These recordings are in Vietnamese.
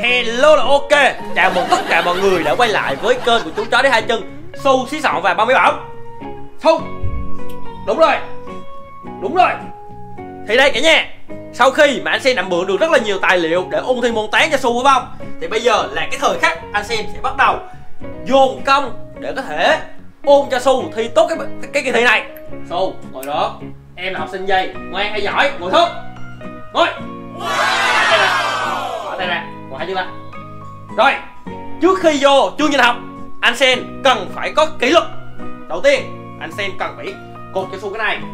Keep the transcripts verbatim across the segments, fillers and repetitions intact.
Hello là ok. Chào mừng tất cả mọi người đã quay lại với kênh của chú chó đi hai chân, Su, Xí Sọn và Ba Mấy Bảo. Su, đúng rồi, đúng rồi. Thì đây cả nhà, sau khi mà anh Sen đã mượn được rất là nhiều tài liệu để ôn thi môn toán cho Su, phải không? Thì bây giờ là cái thời khắc anh Sen sẽ bắt đầu dồn công để có thể ôn cho Su thi tốt cái cái kỳ thi này. Su, ngồi đó. Em là học sinh gì? Ngoan hay giỏi? Ngồi xuống. Ngồi. Bỏ tay ra. Bỏ tay ra. Ngồi hai chân ra. Rồi, trước khi vô chương trình học, anh Sen cần phải có kỷ luật. Đầu tiên, anh Sen cần phải cột cho Su cái này.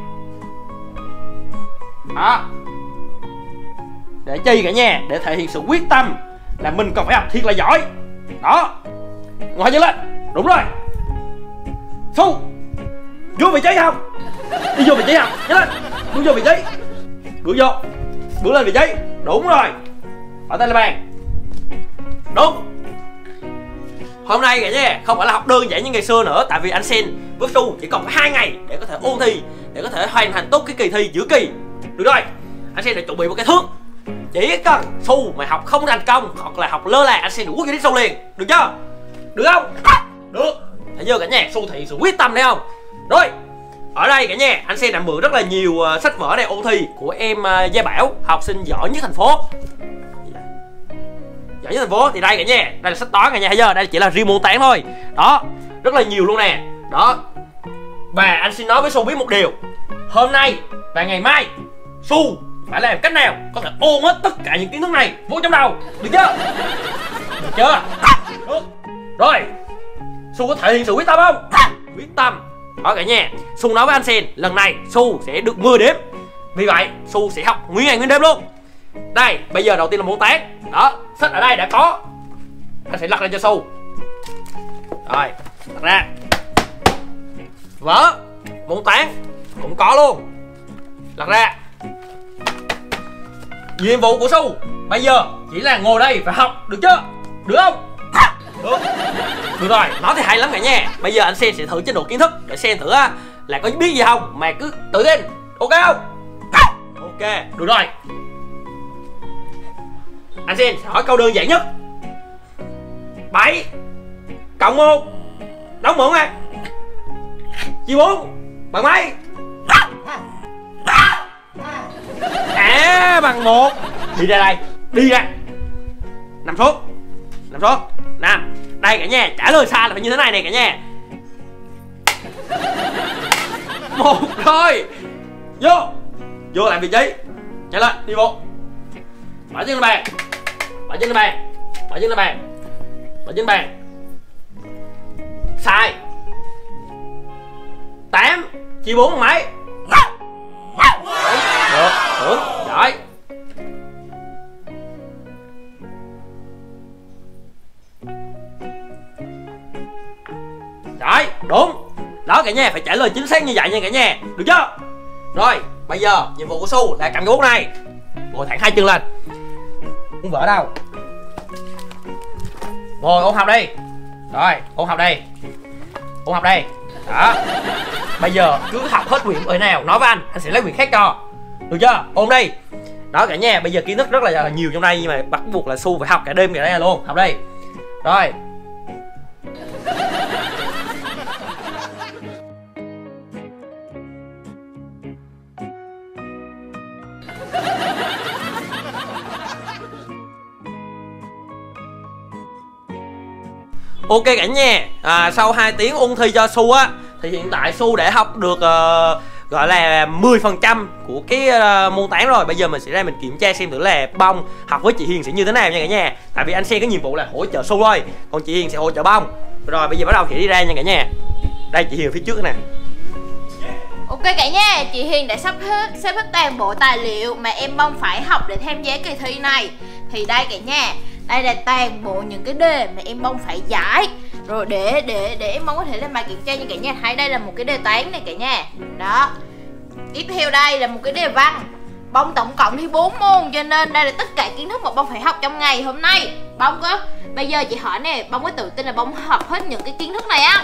Đó. Để chi cả nhà? Để thể hiện sự quyết tâm là mình cần phải học thiệt là giỏi. Đó. Ngồi hai chân lên. Đúng rồi. Su, vô vị trí không? Đi vô vị trí không? Nhớ lên. Bước vô vị trí. Bước vô. Bước lên vị trí. Đúng rồi. Bỏ tay lên bàn. Đúng. Hôm nay cả nhà không phải là học đơn giản như ngày xưa nữa. Tại vì anh Sen với Su chỉ còn hai ngày để có thể ôn thi, để có thể hoàn thành tốt cái kỳ thi giữa kỳ. Được rồi, anh Sen đã chuẩn bị một cái thước. Chỉ cần Su mà học không thành công hoặc là học lơ là, anh Sen đủ quốc cho đến Su liền. Được chưa? Được không? Được. Thấy chưa cả nhà? Su thị sự quyết tâm đấy không? Rồi, ở đây cả nhà, anh Sen đã mượn rất là nhiều uh, sách vở để ôn thi của em uh, Gia Bảo, học sinh giỏi nhất thành phố. Giỏi nhất thành phố thì đây cả nhà, đây là sách toán cả nhà, thấy chưa? Đây chỉ là riêng môn toán thôi. Đó, rất là nhiều luôn nè. Đó. Và anh xin nói với Su biết một điều. Hôm nay và ngày mai Su phải làm cách nào có thể ôn hết tất cả những kiến thức này vô trong đầu. Được chưa? Được chưa? Được. Rồi, Su có thể hiện sự quyết tâm không? Quyết tâm. Đó cả nhà, Su nói với anh Sen lần này Su sẽ được mười điểm. Vì vậy Su sẽ học nguyên ngày nguyên đêm luôn. Đây, bây giờ đầu tiên là môn toán. Đó, sách ở đây đã có. Anh sẽ lật ra cho Su. Rồi, lật ra. Vở môn toán cũng có luôn. Lật ra. Nhiệm vụ của Su bây giờ chỉ là ngồi đây và học. Được chưa? Được không? Được. Được rồi, nói thì hay lắm cả nhà. Bây giờ anh Sen sẽ thử chế độ kiến thức để xem thử là có biết gì không, mà cứ tự tin. Ok không? Ok, được rồi. Anh Sen sẽ hỏi câu đơn giản nhất. Bảy cộng một đóng mượn à? Chia bốn bằng mấy? À, bằng một. Đi ra đây, đi ra. Nằm xuống. Nằm xuống. Nằm. Đây cả nhà, trả lời sai là phải như thế này này cả nhà. Một thôi. Vô. Vô làm vị trí. Nhanh lên, đi vô. Bỏ chân lên bàn. Bỏ chân lên bàn. Bỏ chân lên bàn. Bỏ chân lên bàn. Sai. Tám chia bốn bằng mấy? Được, được, giỏi. Rồi, đúng. Đó cả nhà, phải trả lời chính xác như vậy nha cả nhà. Được chưa? Rồi, bây giờ nhiệm vụ của Su là cầm cái bút này. Ngồi thẳng hai chân lên. Không vỡ đâu. Ngồi ôn học đi. Rồi, ôn học đi. Ôn học đi. Đó. Bây giờ cứ học hết quyển ở nào nói với anh, anh sẽ lấy quyển khác cho. Được chưa? Ôn đi. Đó cả nhà, bây giờ kiến thức rất là nhiều trong đây, nhưng mà bắt buộc là Su phải học cả đêm cả đây luôn. Học đi. Rồi. Ok cả nhà, à, sau hai tiếng ôn thi cho Su á, thì hiện tại Su đã học được uh, gọi là mười phần trăm của cái uh, môn toán rồi. Bây giờ mình sẽ ra mình kiểm tra xem thử là Bông học với chị Hiền sẽ như thế nào nha cả nhà. Tại vì anh Sen có nhiệm vụ là hỗ trợ Su thôi, còn chị Hiền sẽ hỗ trợ Bông. Rồi bây giờ bắt đầu chị đi ra nha cả nhà. Đây chị Hiền phía trước nè. Ok cả nhà, chị Hiền đã sắp hết xếp hết toàn bộ tài liệu mà em Bông phải học để tham gia kỳ thi này. Thì đây cả nhà, đây là toàn bộ những cái đề mà em Bông phải giải. Rồi để để để em Bông có thể lên bài kiểm tra như cả nhà thấy. Đây là một cái đề toán này cả nhà. Đó. Tiếp theo đây là một cái đề văn. Bông tổng cộng thi bốn môn, cho nên đây là tất cả kiến thức mà Bông phải học trong ngày hôm nay. Bông có bây giờ chị hỏi nè, Bông có tự tin là Bông học hết những cái kiến thức này không?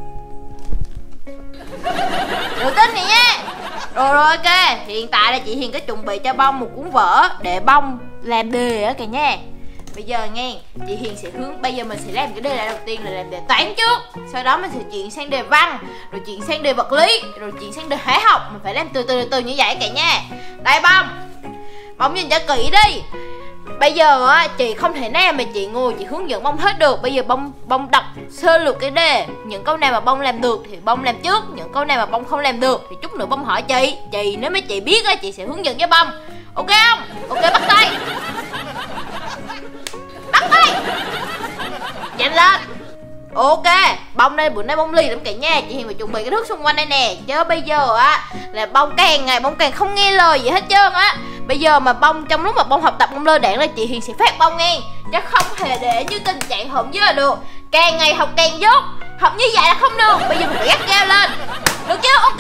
Tự tin này nha. Rồi rồi ok, hiện tại là chị Hiền có chuẩn bị cho Bông một cuốn vở để Bông làm đề á cả nhà. Bây giờ nghe, chị Hiền sẽ hướng, bây giờ mình sẽ làm cái đề này đầu tiên là làm đề toán trước. Sau đó mình sẽ chuyển sang đề văn, rồi chuyển sang đề vật lý, rồi chuyển sang đề hóa học. Mình phải làm từ từ từ, từ như vậy cả nhà. Đây Bông, Bông nhìn cho kỹ đi. Bây giờ á, chị không thể nào mà chị ngồi chị hướng dẫn Bông hết được. Bây giờ Bông Bông đọc sơ lược cái đề. Những câu nào mà Bông làm được thì Bông làm trước. Những câu nào mà Bông không làm được thì chút nữa Bông hỏi chị. Chị nếu mà chị biết á, chị sẽ hướng dẫn cho Bông. Ok không? Ok, bắt tay. Bắt tay. Nhanh lên. Ok, Bông đây bữa nay Bông lì lắm cả nhà. Chị Hiền phải chuẩn bị cái thước xung quanh đây nè. Chứ bây giờ á là Bông càng ngày Bông càng không nghe lời gì hết trơn á. Bây giờ mà Bông trong lúc mà Bông học tập Bông lơ đãng là chị Hiền sẽ phát Bông nghe. Chứ không hề để như tình trạng hổng dơ được. Càng ngày học càng dốt. Học như vậy là không được. Bây giờ mình phải gắt gao lên. Được chưa? Ok.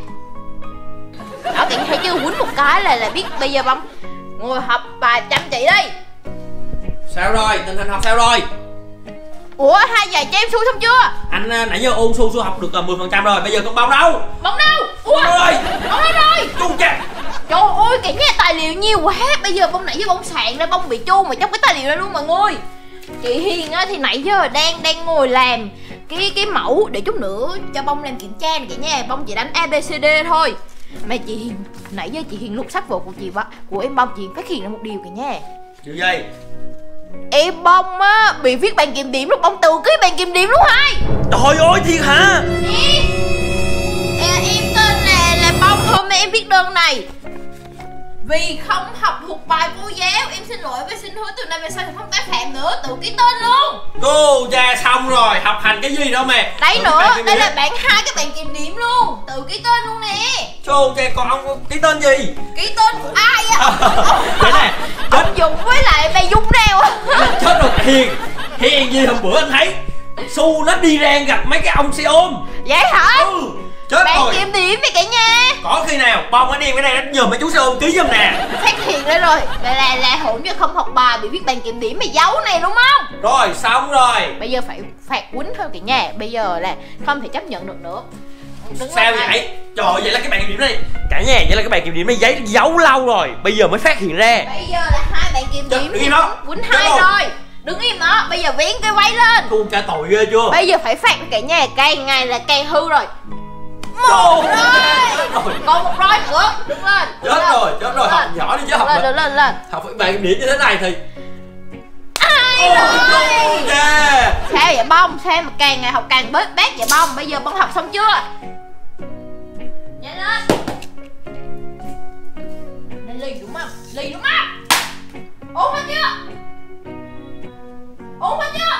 Đó, cả thấy chưa, quýnh một cái là là biết. Bây giờ Bông ngồi học bài chăm chỉ đi. Sao rồi, tình hình học sao rồi? Ủa, hai dạy cho em Su xong chưa? Anh nãy giờ ôn Su Su học được mười phần trăm rồi, bây giờ con Bông đâu? Bông đâu? Ủa, Bông đâu rồi? Bông đâu rồi? Chu cha. Trời ơi, cả nhà tài liệu nhiều quá. Bây giờ Bông nãy giờ Bông soạn ra Bông bị chu mà trong cái tài liệu đó luôn mọi người. Chị Hiền á thì nãy giờ đang đang ngồi làm cái cái mẫu để chút nữa cho Bông làm kiểm tra này cả nhà. Bông chỉ đánh A B C D thôi. Mà chị Hiền nãy giờ chị Hiền lục sách vở của chị và của em Bông, chị Hiền phát hiện ra một điều cả nhà. Điều gì? Em Bông á bị viết bàn kiểm điểm lúc Bông tự ký bàn kiểm điểm luôn hai. Trời ơi, thiệt hả? Em, em tên là là Bông thôi mà em viết đơn này. Vì không học thuộc bài cô giáo, em xin lỗi và xin hứa từ nay về sau thì không tái phạm nữa, tự ký tên luôn. Cô cha xong rồi, học hành cái gì đâu mà. Đấy nữa, đây là bạn hai cái bạn kiểm điểm luôn, tự ký tên luôn nè. Cô cha con ông ký tên gì? Ký tên của ai á? Thế nè, ông Dũng với lại bà Dung nào á. chết rồi. Hiền, Hiền gì hôm bữa anh thấy Su nó đi ra gặp mấy cái ông xe ôm. Vậy hả? Ừ, chết bạn rồi. kiểm điểm đi cả nhà. Có khi nào Bông ở đi cái này nó nhờ mấy chú xe ôm ký giùm nè. Phát hiện ra rồi, vậy là là hỗn cho không học bài bị viết bàn kiểm điểm mày giấu này đúng không? Rồi, xong rồi. Bây giờ phải phạt quýnh thôi cả nhà. Bây giờ là không thể chấp nhận được nữa. Đứng sao vậy? Trời ơi, vậy là cái bàn kiểm điểm này cả nhà, vậy là cái bàn kiểm điểm này giấy giấu lâu rồi, bây giờ mới phát hiện ra. Bây giờ là hai bạn kiểm Chết, điểm đứng im đó. quýnh hai Chết rồi. Đứng im đó, bây giờ vén cái váy lên. Cô cha tội ghê chưa? Bây giờ phải phạt cả nhà, càng ngày là càng hư rồi. Một rồi. Còn một roi nữa, đứng lên. Chết lên. Rồi, chết rồi, học giỏi đi chứ học. Lên, lên, lên, lên. Học phải bàn kiểm điểm như thế này thì ai rồi? Yeah. Sao vậy Bông? Sao mà càng ngày học càng bớt bét vậy Bông? Bây giờ Bông học xong chưa? Nhanh lên. Đây ly đúng không? Ly đúng không? Ổn hết chưa? Ổn hết chưa?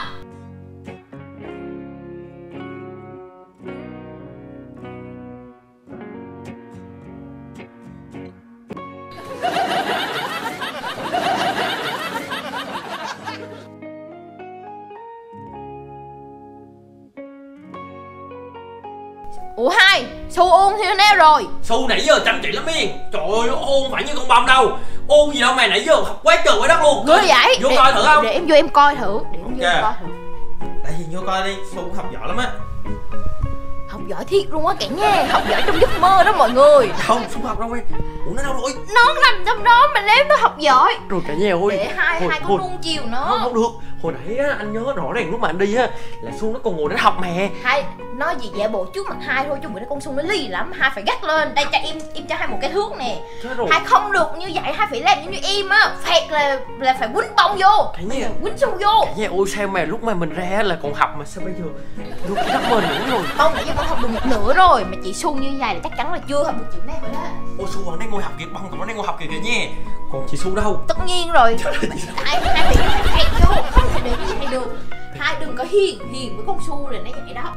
Ủa hai, Su ôn thì nào rồi? Su nãy giờ chăm chỉ lắm Miên. Trời ơi, nó ôn phải như con Bông đâu. Ôn gì đâu mà nãy giờ học quá trời quá đất luôn. Ngươi vậy? Vô để, coi thử không? Để em vô em coi thử. Để em vô Ok. em coi thử. Tại vì vô coi đi, Su học giỏi lắm á. Học giỏi thiệt luôn á cả nhà. Học giỏi trong giấc mơ đó mọi người. Không, Su học đâu em. Ủa nó đâu rồi? Nó nằm trong đó mà nếu nó học giỏi. Rồi cả nhà ơi. Để hai hồi, hai con hồi, nuông chiều nó. Không, không được. Hồi nãy á, anh nhớ rõ ràng lúc mà anh đi á là Su nó còn ngồi để học mà. Hai, nói gì giả bộ trước mặt hai thôi chứ bữa nay con Su nó ly lắm. Hai phải gắt lên. Đây cho em em cho hai một cái thước nè. Chết rồi. Hai không được như vậy, hai phải làm như em á. Phạt là là phải quýnh Bông vô. Cả nhà. Quýnh Su vô. Cả nhà ôi sao mà lúc mà mình ra là còn học mà sao bây giờ lúc đất mình nữa rồi. Bông nãy giờ con học được một nửa rồi mà chị Su như vậy là chắc chắn là chưa học được chữ này rồi đó. Ôi Su còn đang ngồi học kìa, Bông còn đang ngồi học kìa cả nhà. Còn chị Su đâu? Tất nhiên rồi. Hai hai bị phải phạt vô, không thể để như vậy được. Hai đừng có hiền hiền với con Su là nó vậy đó.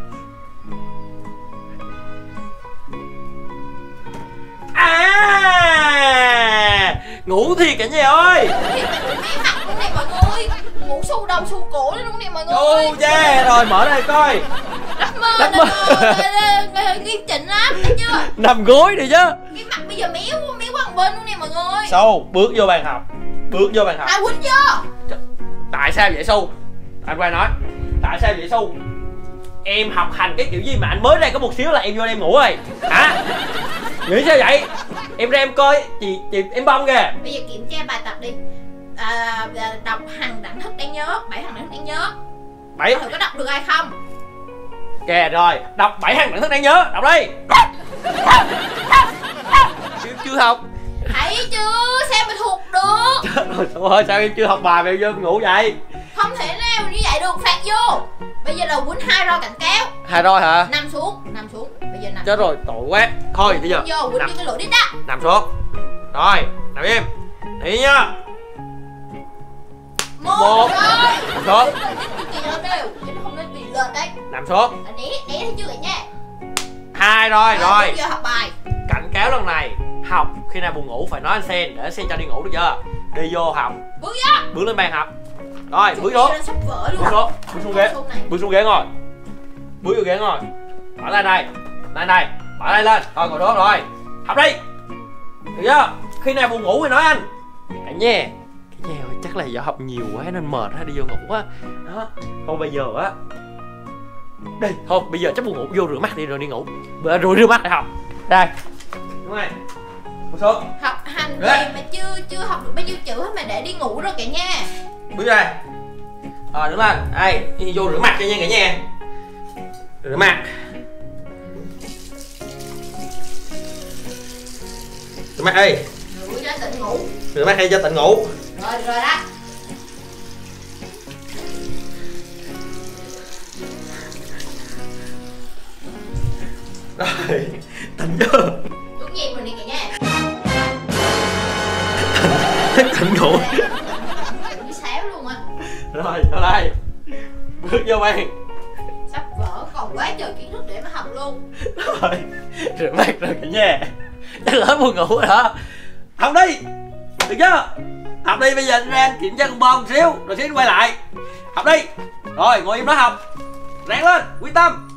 À, ngủ thiệt cả nhà ơi. Thì mày ngủ mé mặt luôn nè mọi người. Ngủ Su đầu Su cổ lên luôn nè mọi người. Ô da, rồi mở đây coi. Đất mơ, Đất đất mơ. mơ, nghiêm chỉnh lắm, thấy chưa? Nằm gối đi chứ. Cái mặt bây giờ méo, méo qua một bên luôn nè mọi người. Su, bước vô bàn học. Bước vô bàn học. À quýnh vô. Tại sao vậy Su? Anh quay nói. Tại sao vậy Su? Em học hành cái kiểu gì mà anh mới ra có một xíu là em vô em ngủ rồi. Hả? Nghĩ sao vậy? Em ra em coi chị chị em Bông kìa. Bây giờ kiểm tra bài tập đi. à, đọc hằng đẳng thức đáng nhớ, bảy hằng đẳng thức đáng nhớ. Bảy. Thử có đọc được hay không? Kìa rồi, đọc bảy hằng đẳng thức đáng nhớ, đọc đi. Chưa, chưa học. Thấy chưa, sao mà thuộc được? Trời ơi, sao em chưa học bài mà em vô ngủ vậy? Không thể nào như vậy được, phạt vô. Bây giờ là quýnh hai roi cảnh cáo. Hai roi hả? Nằm xuống, nằm xuống. Bây giờ nằm. Chết rồi, tội quá. Thôi bây giờ vô, quýnh nằm, vô cái lỗ đít đó. nằm xuống. Rồi, nằm im. Đi nha. Một, Một. rồi. Nằm xuống. Kỳ nó đều, chứ nó không nên bị lệch đấy. Nằm xuống. Né, né thấy chưa cả nha. Hai roi rồi. Bây giờ học bài. Cảnh cáo lần này, học khi nào buồn ngủ phải nói anh Sen để anh Sen cho đi ngủ được chưa? Đi vô học. Bước vô. Bước lên bàn học. Rồi, bước xuống. Sắp vỡ luôn. Bước xuống, bước xuống ghế. Bước xuống ghế ngồi. Bước vô ghế ngồi. Bỏ tay này. Tay này, bỏ tay lên. Rồi ngồi đó rồi. Học đi. Được chưa? Khi nào buồn ngủ thì nói anh. Cả nhà. Cả nhà ơi, chắc là do học nhiều quá nên mệt ha, đi vô ngủ á. Đó. Không bây giờ á. Đây, thôi bây giờ chắc buồn ngủ, vô rửa mắt đi rồi đi ngủ. Rồi rửa mắt để học. Đây. Đúng rồi. Ngồi xuống. Học hành gì mà chưa chưa học được bao nhiêu chữ hết mà để đi ngủ rồi cả nhà. Bước đây. Rồi đứng lên. Đây, đi vô rửa mặt cho nha cả nhà. Rửa mặt. Rửa mặt đi. Rửa cho tỉnh ngủ. Rửa mặt đi cho tỉnh ngủ. Rồi rồi đó. Rồi, tỉnh chưa? Đúng nhịp rồi nè cả nhà. Tỉnh ngủ. Đi xéo luôn á. Rồi, vô đây. Bước vô bàn. Sắp vỡ, còn quá trời kiến thức để mà học luôn. Rồi, rửa mặt rồi cả nhà. Chắc lỡ buồn ngủ rồi đó. Học đi. Được chưa? Học đi, bây giờ anh ra anh kiểm tra con bông một xíu rồi xíu quay lại. Học đi. Rồi, ngồi im đó học. Ráng lên, quyết tâm.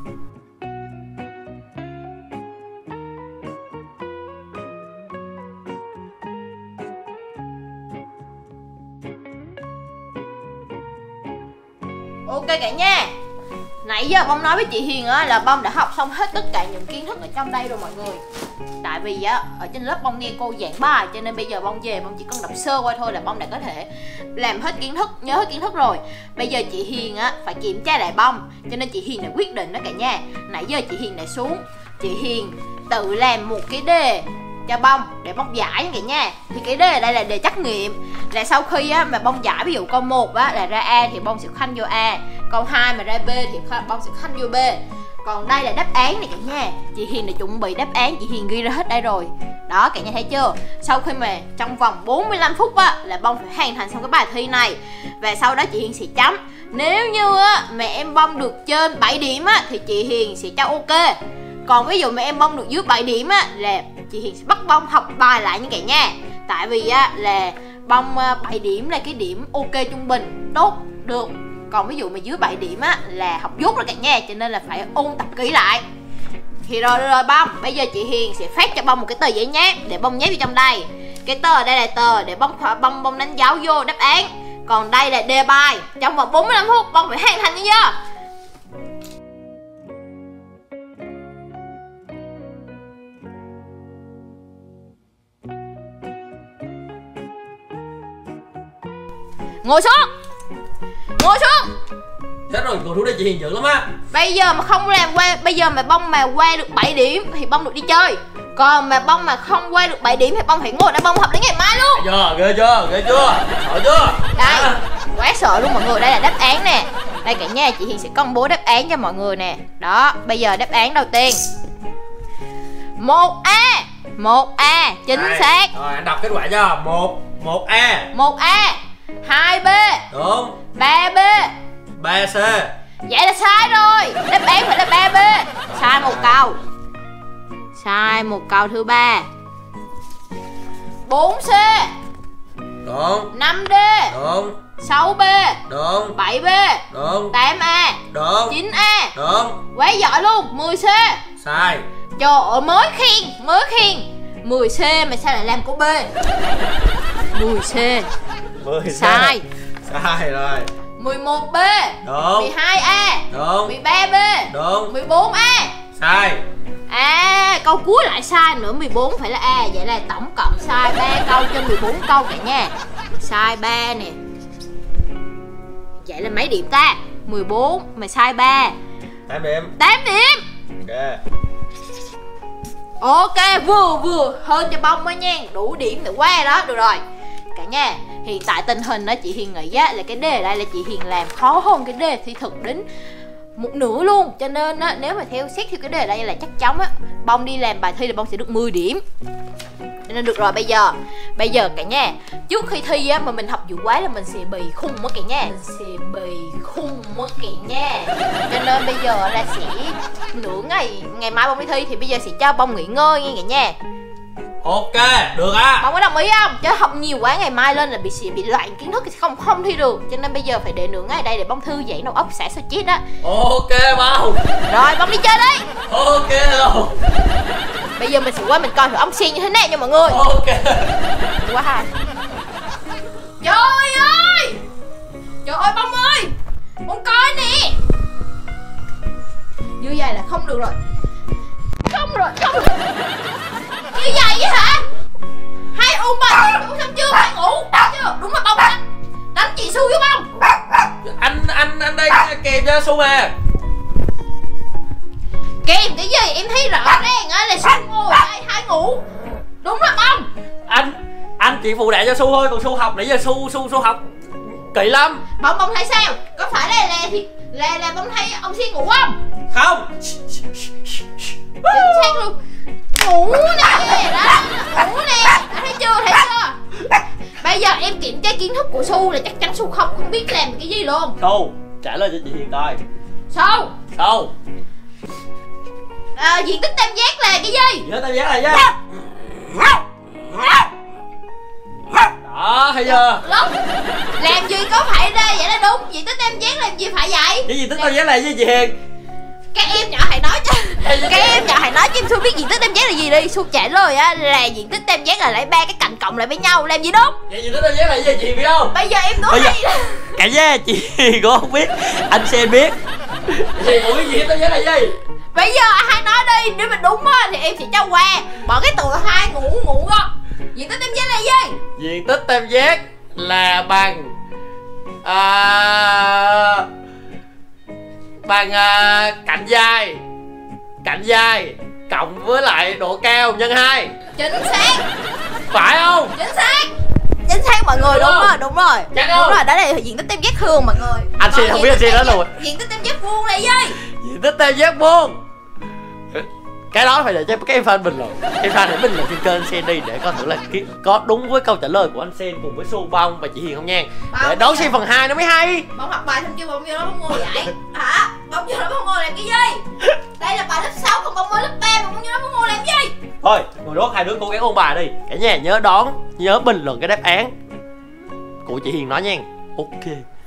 Ok cả nhà. Nãy giờ Bông nói với chị Hiền á là Bông đã học xong hết tất cả những kiến thức ở trong đây rồi mọi người. Tại vì á ở trên lớp Bông nghe cô giảng bài cho nên bây giờ Bông về Bông chỉ cần đọc sơ qua thôi là Bông đã có thể làm hết kiến thức, nhớ hết kiến thức rồi. Bây giờ chị Hiền á phải kiểm tra lại Bông, cho nên chị Hiền đã quyết định đó cả nhà. Nãy giờ chị Hiền đã xuống, chị Hiền tự làm một cái đề cho Bông để Bông giải nha cả nhà. Thì cái đề ở đây là đề trắc nghiệm, là sau khi á mà Bông giải ví dụ câu một á là ra A thì Bông sẽ khoanh vô A, câu hai mà ra B thì Bông sẽ khoanh vô B. Còn đây là đáp án này cả nhà. Chị Hiền đã chuẩn bị đáp án, chị Hiền ghi ra hết đây rồi. Đó cả nhà thấy chưa? Sau khi mà trong vòng bốn mươi lăm phút á là Bông phải hoàn thành xong cái bài thi này. Và sau đó chị Hiền sẽ chấm. Nếu như á mà em Bông được trên bảy điểm á thì chị Hiền sẽ cho ok. Còn ví dụ mà em Bông được dưới bảy điểm á là chị Hiền sẽ bắt Bông học bài lại như cả nhà. Tại vì á là Bông bảy điểm là cái điểm ok trung bình, tốt, được. Còn ví dụ mà dưới bảy điểm á là học dốt rồi cả nhà, cho nên là phải ôn tập kỹ lại. Thì rồi rồi Bông, bây giờ chị Hiền sẽ phát cho Bông một cái tờ giấy nháp để Bông nháp vào trong đây. Cái tờ ở đây là tờ để Bông Bông Bông đánh dấu vô đáp án. Còn đây là đề bài. Trong vòng bốn mươi lăm phút Bông phải hoàn thành như chưa? Ngồi xuống. Ngồi xuống. Chết rồi, cầu thủ đây chị Hiền dữ lắm á. Bây giờ mà không làm qua, bây giờ mà Bông mà qua được bảy điểm thì Bông được đi chơi. Còn mà Bông mà không qua được bảy điểm thì Bông phải ngồi để Bông học đến ngày mai luôn. Ghê chưa, ghê chưa, ghê chưa, sợ chưa? Đây, quá sợ luôn mọi người, đây là đáp án nè. Đây cả nhà, chị Hiền sẽ công bố đáp án cho mọi người nè. Đó, bây giờ đáp án đầu tiên một A. một A, chính Đây. xác. Rồi anh đọc kết quả cho. một, một A. một A. hai B. Đúng. ba B. ba C. Vậy là sai rồi. Đáp án phải là ba B. Sai một câu. Sai một câu thứ ba. bốn C. Đúng. năm D. Đúng. sáu B. Đúng. bảy B. Đúng. tám A. Đúng. chín A. Đúng. Quá giỏi luôn. mười C. Sai. Trời ơi, mới khen, mới khen. mười C mà sao lại làm của B? mười C. mười C. Sai. Sai rồi. mười một B. Đúng. mười hai A. Đúng. mười ba B. Đúng. mười bốn A. Sai. À, câu cuối lại sai nữa, mười bốn phải là A. Vậy là tổng cộng sai ba câu trên mười bốn câu cả nhà. sai ba nè. Vậy là mấy điểm ta? mười bốn, mày sai ba. tám điểm. tám điểm. Ok. Ok, vừa vừa hơn cho bông á nha. Đủ điểm để qua đó, được rồi. Cả nhà, hiện tại tình hình đó chị Hiền nghĩ á, là cái đề đây là chị Hiền làm khó hơn cái đề thi thực đến một nửa luôn. Cho nên á, nếu mà theo xét theo cái đề đây là chắc chắn á, bông đi làm bài thi là bông sẽ được mười điểm. Cho nên được rồi, bây giờ Bây giờ cả nhà, trước khi thi á mà mình học dữ quá là mình sẽ bị khùng mất cả nhà. Mình sẽ bị khùng mất cả nhà. Cho nên bây giờ là sẽ nửa ngày, ngày mai bông đi thi thì bây giờ sẽ cho bông nghỉ ngơi nghe cả nhà. Ok, được á. Bông có đồng ý không? Chứ học nhiều quá ngày mai lên là bị sẽ bị loạn kiến thức thì không không thi được. Cho nên bây giờ phải để nửa ngày đây để bông thư giãn đầu óc xả stress á. Ok bông. Rồi bông đi chơi đi. Ok luôn. Bây giờ mình sẽ qua mình coi thử ông Sen như thế nào nha mọi người. Ok. Quá hay. Trời ơi. Trời ơi bông ơi. Bông coi nè. Như vậy là không được rồi. Không rồi, không rồi. Như vậy vậy hả? Hai ôm bà ngủ xong chưa? Hai ngủ chưa? Đúng là bông đánh. Đánh chị Su với bông. Anh anh anh đây kèm cho Su mà. Kèm cái gì? Em thấy rõ ràng á là Su ngồi đây hai ngủ. Đúng là bông. Anh anh chỉ phụ đạo cho Su thôi, còn Su học nãy giờ Su Su Su học kỹ lắm. Bông bông thấy sao? Có phải là là thì là là bông thấy ông Sen ngủ không? Không. Chính xác luôn. Ngủ nè, đó, ngủ nè, đã thấy chưa, thấy chưa? Bây giờ em kiểm tra kiến thức của Su là chắc chắn Su không không biết làm cái gì luôn. Su, trả lời cho chị Hiền coi. Su. Su. À, diện tích tam giác là cái gì? Nhớ tam giác là gì? Đó, thấy chưa? Lúc làm gì có phải ra vậy là đúng. Diện tích tam giác làm gì phải vậy? Cái gì tích tam giác là gì chị Hiền? Các em nhỏ hãy nói cho các em nhỏ hãy nói cho em Su biết diện tích tam giác là gì đi. Su trả lời á là diện tích tam giác là lấy ba cái cạnh cộng lại với nhau làm gì đúng. Vậy diện tích tam giác là gì chị Hiền biết không? Bây giờ em nói Bây giờ... hay cả nhà chị Hiền cũng không biết, anh Sen biết. Chị cũng biết diện tích tam giác là gì? Bây giờ hai nói đi, nếu mà đúng á thì em sẽ cho qua. Bỏ cái từ hai ngủ ngủ đó. Diện tích tam giác là gì? Diện tích tam giác là bằng à, bằng à, cạnh dài cạnh dài cộng với lại độ cao nhân hai. Chính xác. Phải không? Chính xác. Chính xác mọi người, đúng, đúng rồi, đúng rồi. Chắc đúng không? rồi, đó là diện tích tam giác thường mọi người. Anh Sen không biết anh Sen đó luôn. Diện tích tam giác vuông là gì? Diện tích tam giác vuông. Cái đó phải để cho các em fan bình luận. Em fan hãy bình luận trên kênh Sen đi để coi thử là có đúng với câu trả lời của anh Sen cùng với Su Bông và chị Hiền không nha. Để đón xem phần hai nó mới hay. Bông học bài xong chưa? Bông vô đó bông ngồi vậy hả? Bông vô đó bông ngồi làm cái gì? Đây là bài lớp sáu còn bông mới lớp ba mà bông vô đó bông ngồi làm gì? Thôi, ngồi đó hai đứa cố gắng ôn bài đi. Cả nhà nhớ đón, nhớ bình luận cái đáp án của chị Hiền nói nha. Ok.